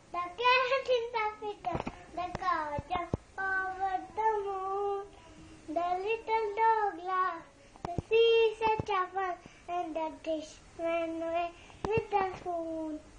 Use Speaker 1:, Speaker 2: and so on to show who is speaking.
Speaker 1: The cat in the fiddle, the cow jumped over the moon. The little dog laughed, the sea said chapel, and the dish went away with the spoon.